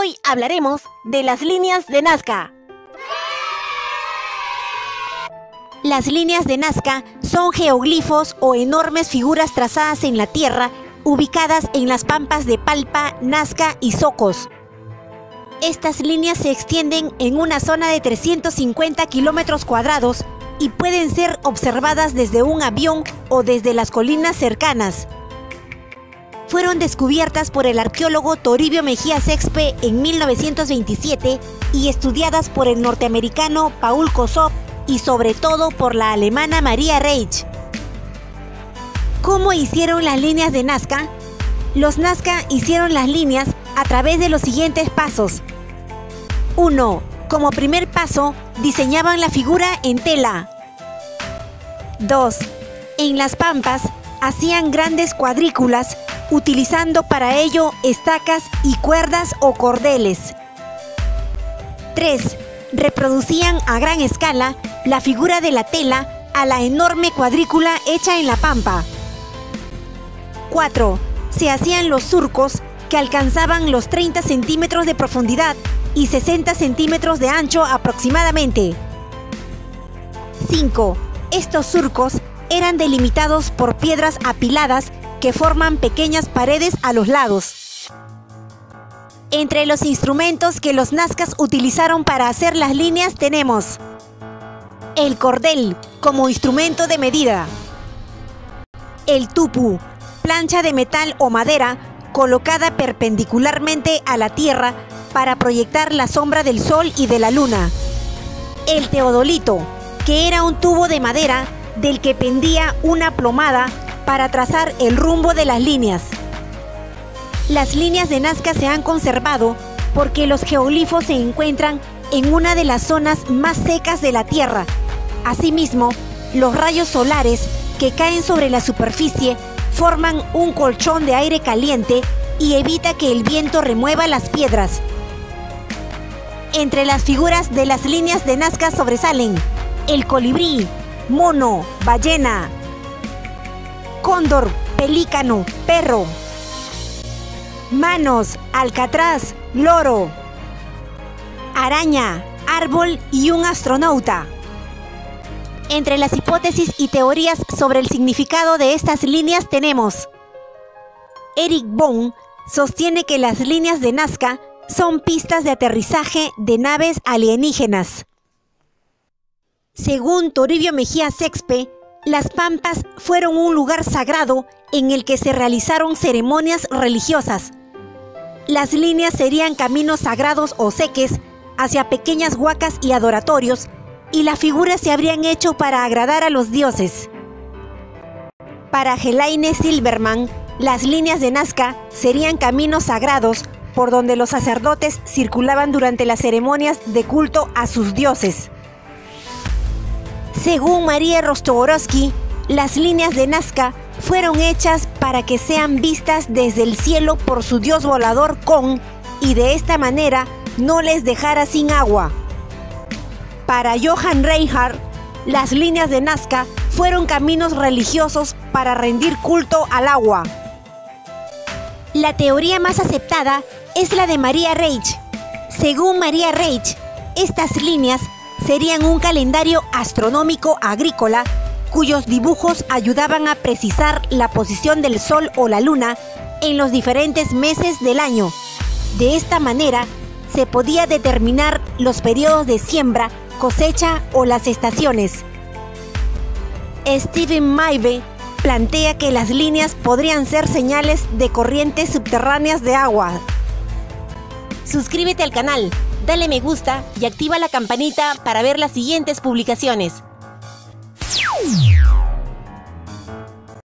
Hoy hablaremos de las líneas de Nazca. Las líneas de Nazca son geoglifos o enormes figuras trazadas en la tierra, ubicadas en las pampas de Palpa, Nazca y Socos. Estas líneas se extienden en una zona de 350 kilómetros cuadrados y pueden ser observadas desde un avión o desde las colinas cercanas. Fueron descubiertas por el arqueólogo Toribio Mejía Sexpe en 1927 y estudiadas por el norteamericano Paul Kossoff y sobre todo por la alemana Maria Reich. ¿Cómo hicieron las líneas de Nazca? Los Nazca hicieron las líneas a través de los siguientes pasos. 1. Como primer paso, diseñaban la figura en tela. 2. En las pampas, hacían grandes cuadrículas, utilizando para ello estacas y cuerdas o cordeles. 3. Reproducían a gran escala la figura de la tela a la enorme cuadrícula hecha en la pampa. 4. Se hacían los surcos que alcanzaban los 30 centímetros de profundidad y 60 centímetros de ancho aproximadamente. 5. Estos surcos eran delimitados por piedras apiladas que forman pequeñas paredes a los lados. Entre los instrumentos que los nazcas utilizaron para hacer las líneas tenemos el cordel como instrumento de medida, el tupu, plancha de metal o madera colocada perpendicularmente a la tierra para proyectar la sombra del sol y de la luna, el teodolito, que era un tubo de madera del que pendía una plomada para trazar el rumbo de las líneas. Las líneas de Nazca se han conservado porque los geoglifos se encuentran en una de las zonas más secas de la Tierra. Asimismo, los rayos solares que caen sobre la superficie forman un colchón de aire caliente y evita que el viento remueva las piedras. Entre las figuras de las líneas de Nazca sobresalen el colibrí, mono, ballena, cóndor, pelícano, perro, manos, alcatraz, loro, araña, árbol y un astronauta. Entre las hipótesis y teorías sobre el significado de estas líneas tenemos: Eric Bohm sostiene que las líneas de Nazca son pistas de aterrizaje de naves alienígenas. Según Toribio Mejía Sexpe, las pampas fueron un lugar sagrado en el que se realizaron ceremonias religiosas. Las líneas serían caminos sagrados o seques hacia pequeñas huacas y adoratorios, y las figuras se habrían hecho para agradar a los dioses. Para Helaine Silverman, las líneas de Nazca serían caminos sagrados por donde los sacerdotes circulaban durante las ceremonias de culto a sus dioses. Según María Rostogorovsky, las líneas de Nazca fueron hechas para que sean vistas desde el cielo por su dios volador Kon y de esta manera no les dejara sin agua. Para Johann Reinhardt, las líneas de Nazca fueron caminos religiosos para rendir culto al agua. La teoría más aceptada es la de Maria Reich. Según Maria Reich, estas líneas serían un calendario astronómico agrícola cuyos dibujos ayudaban a precisar la posición del sol o la luna en los diferentes meses del año. De esta manera, se podía determinar los periodos de siembra, cosecha o las estaciones. Steven Maybe plantea que las líneas podrían ser señales de corrientes subterráneas de agua. Suscríbete al canal, dale me gusta y activa la campanita para ver las siguientes publicaciones.